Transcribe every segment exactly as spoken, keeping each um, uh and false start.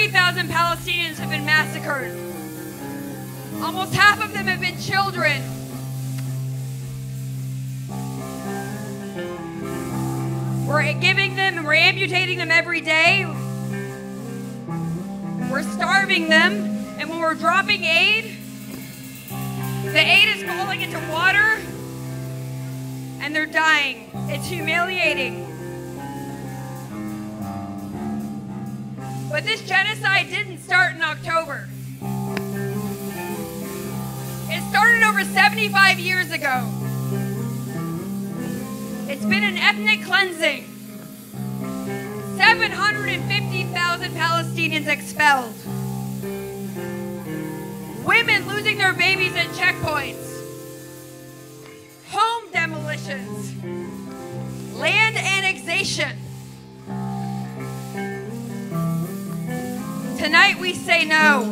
three thousand Palestinians have been massacred. Almost half of them have been children. We're giving them and we're amputating them every day. We're starving them. And when we're dropping aid, the aid is falling into water and they're dying. It's humiliating. But this genocide didn't start in October. It started over seventy-five years ago. It's been an ethnic cleansing. seven hundred fifty thousand Palestinians expelled. Women losing their babies at checkpoints. Home demolitions. Land annexation. Tonight we say no.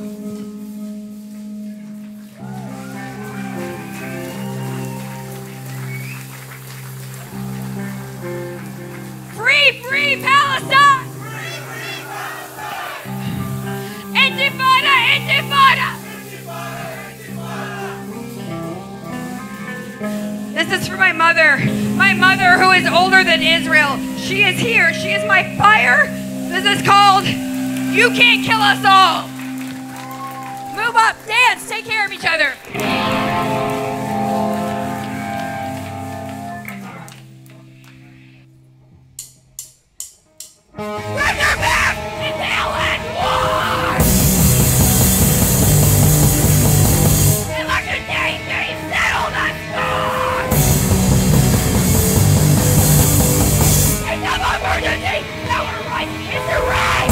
Free, free Palestine! Free, free Palestine! Intifada, intifada! This is for my mother. My mother who is older than Israel. She is here. She is my fire. This is called You Can't Kill Us All. Move up, dance, take care of each other. Bring her back and they'll end war! And let the nation settle the score! It's of emergency! Our right is the right!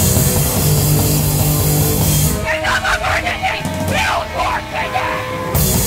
It's of emergency! Build more today!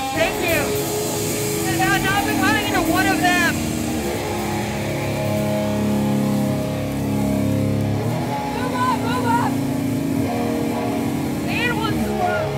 Thank you. And now, now I'm becoming into one of them. Move up, move up. And wants to work.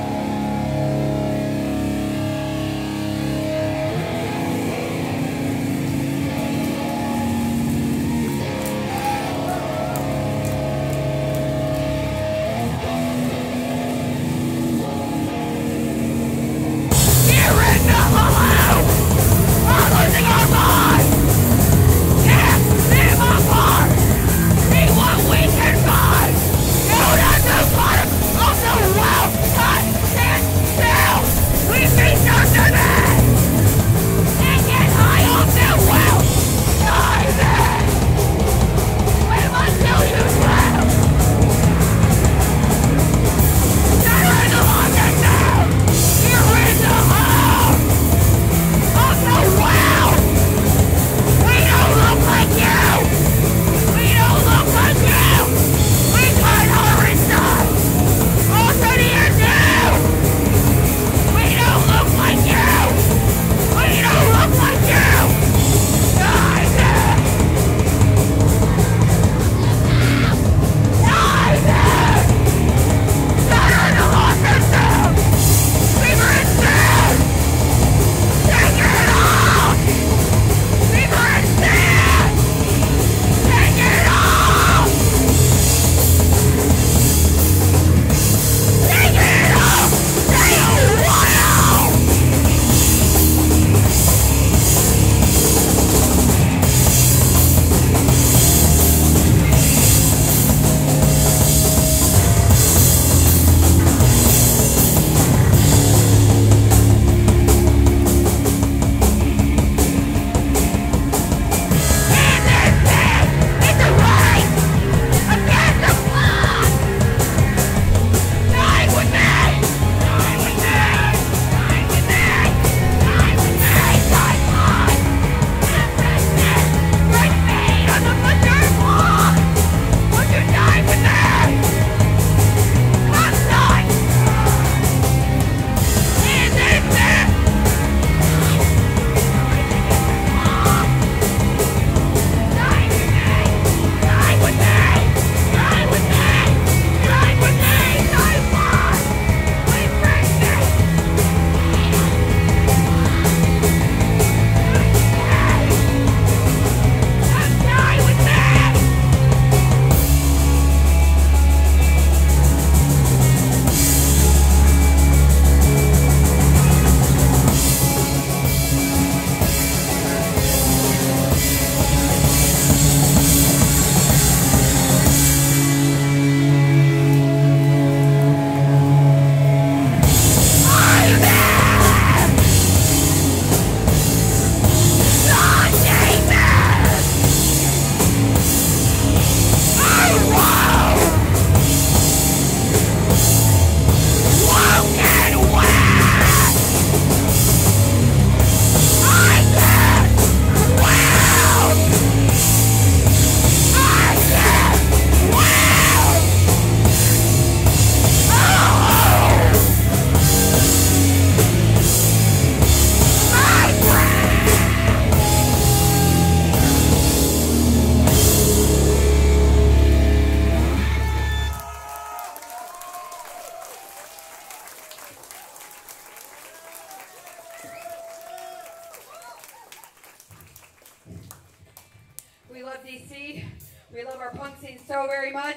We love D C. We love our punk scene so very much.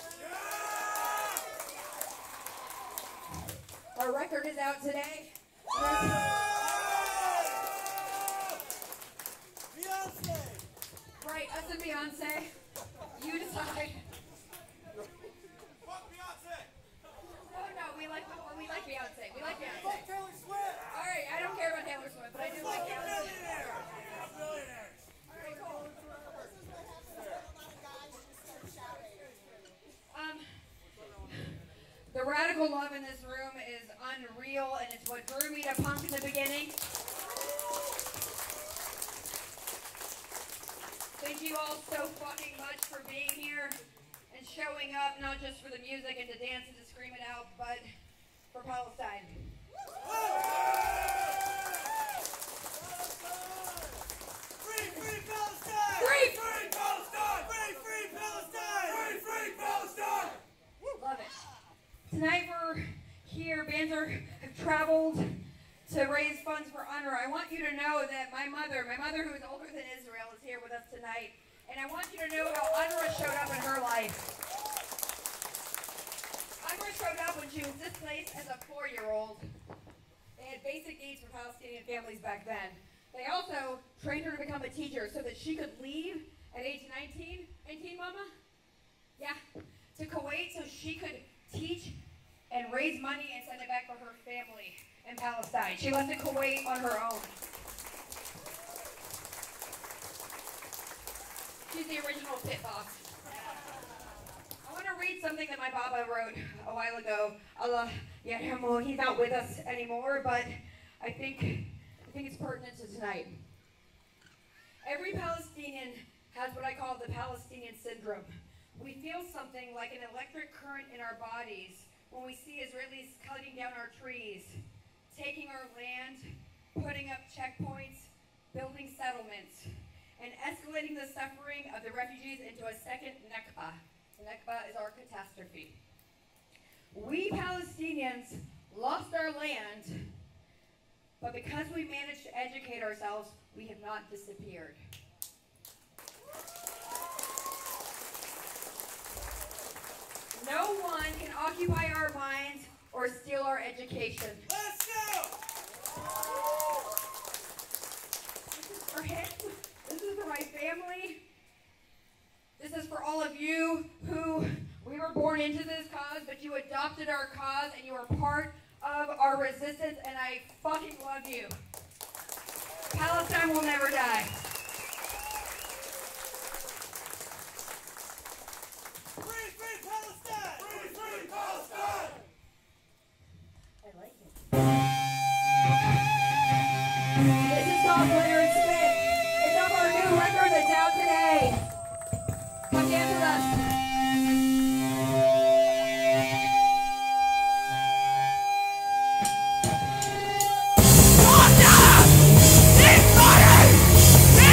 Our record is out today. Beyonce! Right, us and Beyonce. You decide. Fuck Beyonce! No, no, we like we like Beyonce. We like Beyonce. Fuck Taylor Swift! All right, I don't care about Taylor Swift, but I do like Fuck Beyonce. millionaire! Millionaires! All right, cool. Um, the radical love in this room is unreal, and it's what drew me to punk in the beginning. Thank you all so fucking much for being here and showing up, not just for the music and to dance and to scream it out, but for Palestine. raise funds for UNRWA. I want you to know that my mother, my mother who is older than Israel, is here with us tonight. And I want you to know how UNRWA showed up in her life. UNRWA showed up when she was displaced as a four-year-old. They had basic needs for Palestinian families back then. They also trained her to become a teacher so that she could leave at age nineteen. nineteen, Mama? Yeah. To Kuwait so she could teach and raise money and send it back for her family in Palestine. She left to Kuwait on her own. She's the original pit boss. I want to read something that my Baba wrote a while ago. Allah, yarhamu, he's not with us anymore, but I think, I think it's pertinent to tonight. Every Palestinian has what I call the Palestinian syndrome. We feel something like an electric current in our bodies when we see Israelis cutting down our trees, taking our land, putting up checkpoints, building settlements, and escalating the suffering of the refugees into a second Nakba. Nakba is our catastrophe. We Palestinians lost our land, but because we managed to educate ourselves, we have not disappeared. No one can occupy our minds or steal our education. Let's go! This is for him. This is for my family. This is for all of you who, we were born into this cause, but you adopted our cause and you are part of our resistance, and I fucking love you. Palestine will never die. Free, free Palestine! Free, free Palestine! I like it. This is called Glitter and Spit. It's off our new record that's out today. Come dance with us. This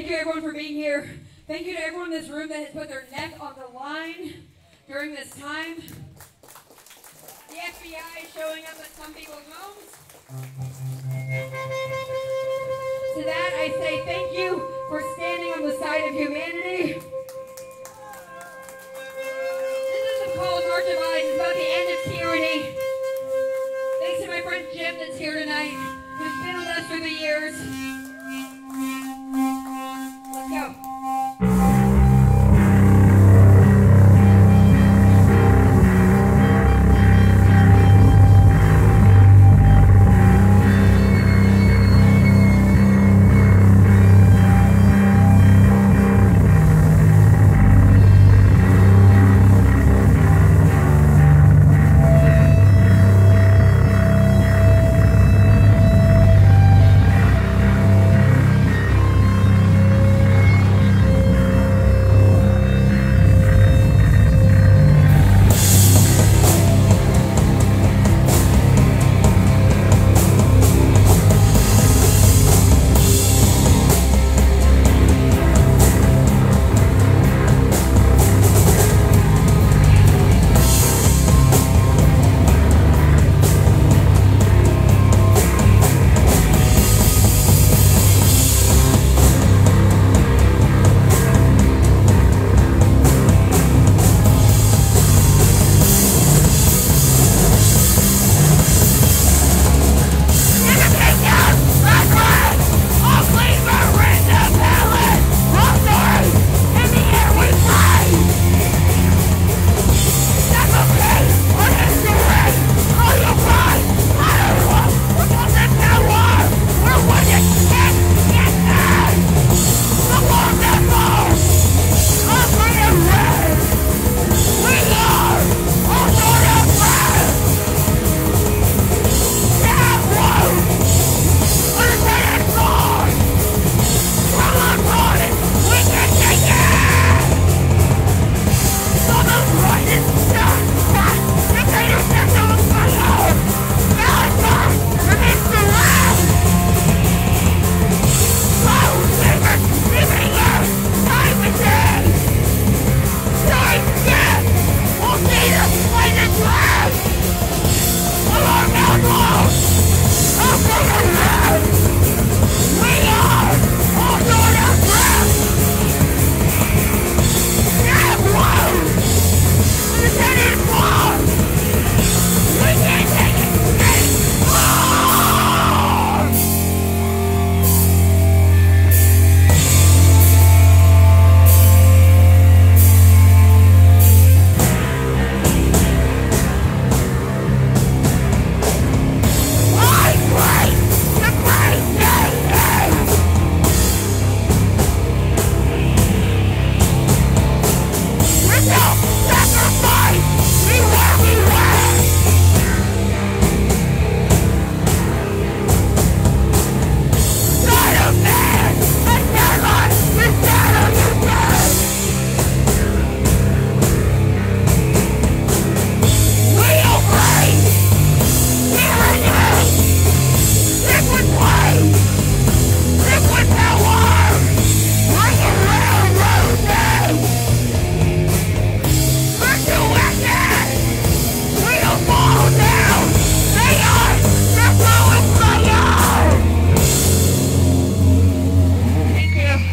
you everyone for being here. Thank you to everyone in this room that has put their neck on the line during this time. The F B I is showing up at some people's homes. To that I say thank you for standing on the side of humanity. This isn't called March of Eyes. It's about the end of tyranny. Thanks to my friend Jim that's here tonight, who's been with us through the years. Let's go.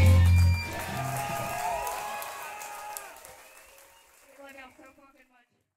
So fucking much.